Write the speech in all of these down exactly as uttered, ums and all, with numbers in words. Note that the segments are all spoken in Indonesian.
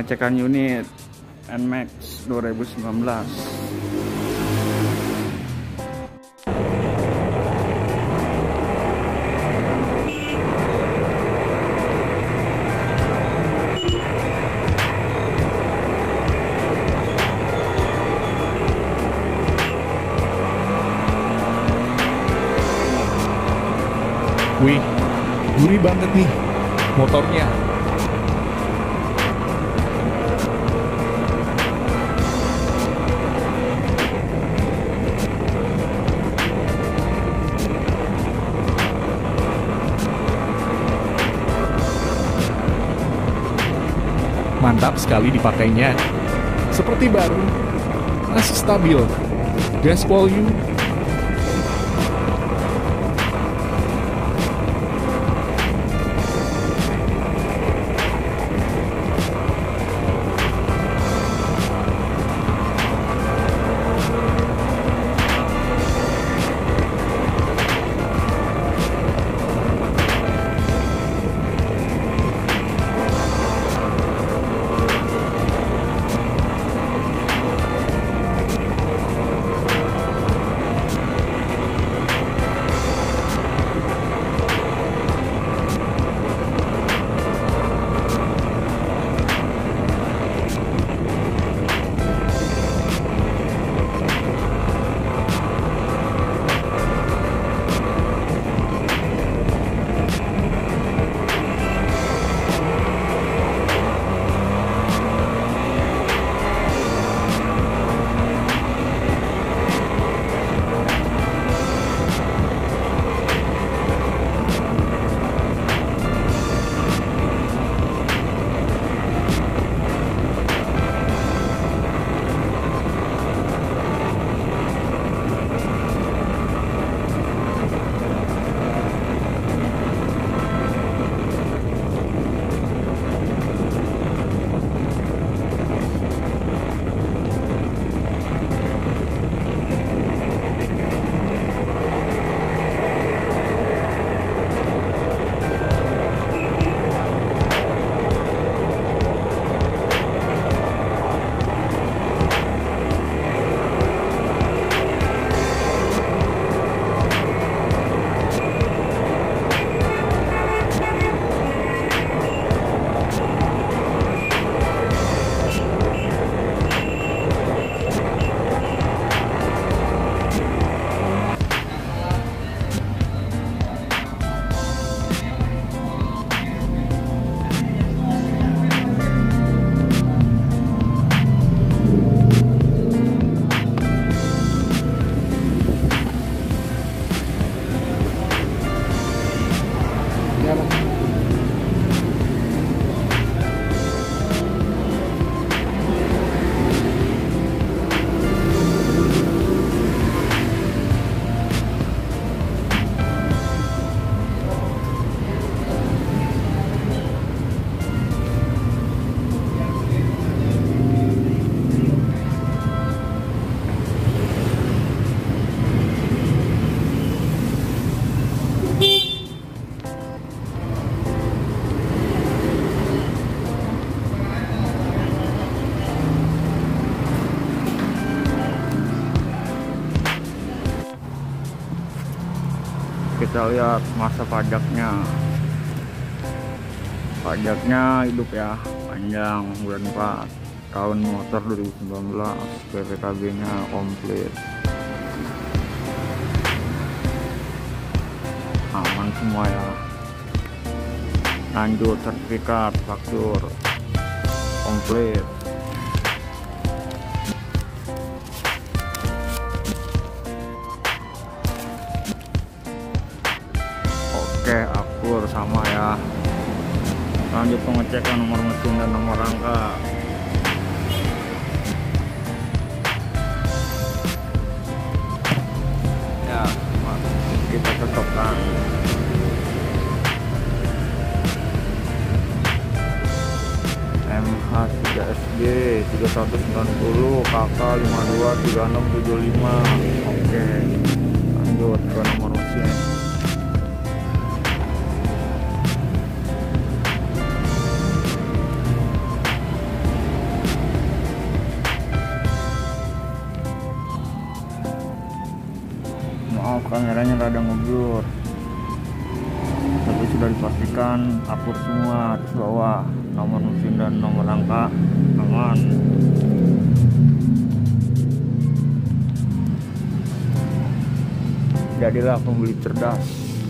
pengecekan unit N Max dua ribu sembilan belas. Wih, gurih banget nih motornya. Mantap sekali dipakainya. Seperti baru, masih stabil. Gas volume kita lihat masa pajaknya. Pajaknya hidup ya, panjang, bulan empat, tahun motor dua ribu sembilan belas, P P K B nya komplit, aman semua ya. Lanjut sertifikat, faktur komplit. Oke, akur sama ya. Lanjut pengecekan nomor mesin dan nomor rangka. Ya, kita cocokkan. M H tiga S G tiga satu sembilan nol, K K lima dua tiga enam tujuh lima. Oke, lanjut ke nomor mesin. Maaf kameranya rada ngeblur, tapi sudah dipastikan akur semua. Atas bawah nomor mesin dan nomor angka aman. Jadilah pembeli cerdas.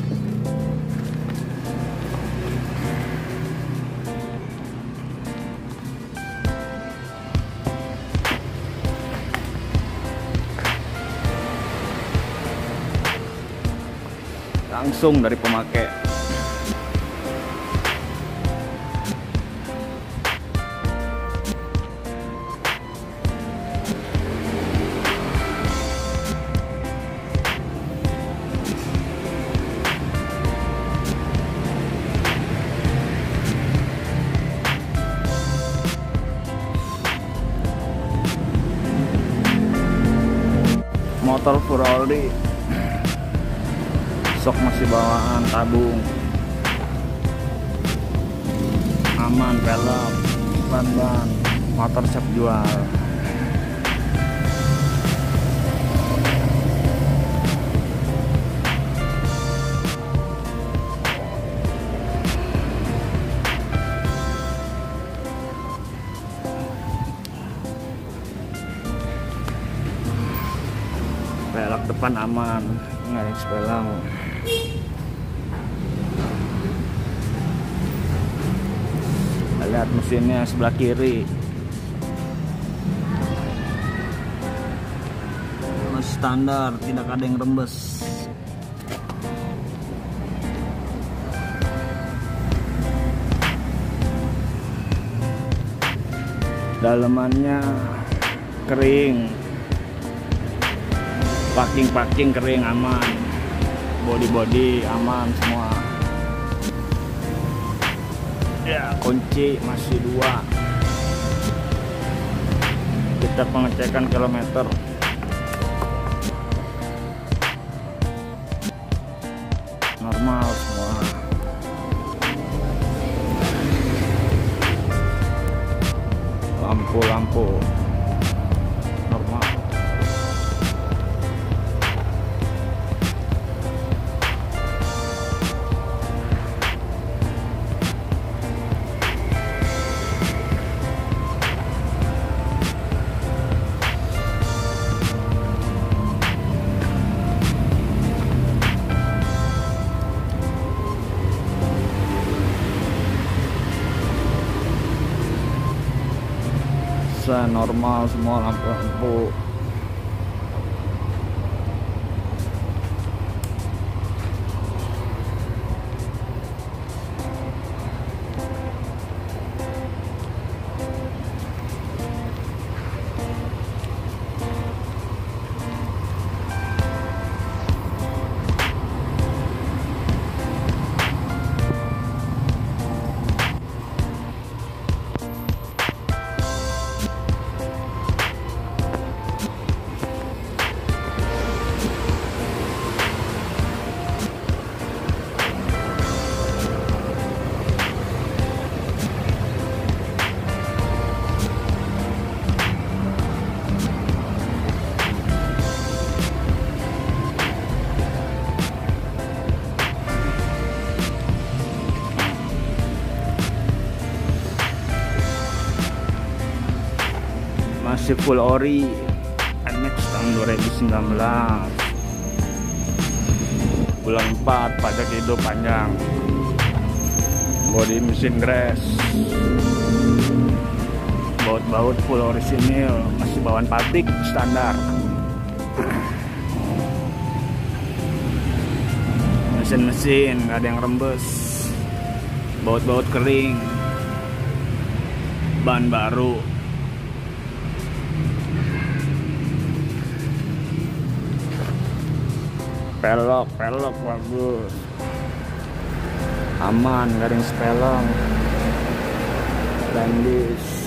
Langsung dari pemakai. Motor Furaldi sok masih bawaan tabung, aman, pelek, ban-ban, motor siap jual. Pelek depan aman, nggak ada sepelang. Lihat mesinnya sebelah kiri, masih standar, tidak ada yang rembes. Dalemannya kering, packing-packing kering aman, body-body aman semua. Ya, kunci masih dua. Kita pengecekan kilometer. Normal semua. Lampu-lampu normal. Normal semua lampu-lampu. Masih full ori N Max tahun dua ribu sembilan belas, bulan empat, pajak hidup panjang, body mesin grass, baut-baut full orisinil, masih bawaan pabrik standar. Mesin-mesin nggak ada yang rembes, baut-baut kering, ban baru. Pelok, pelok bagus, aman, gak ada yang sepelong. Landis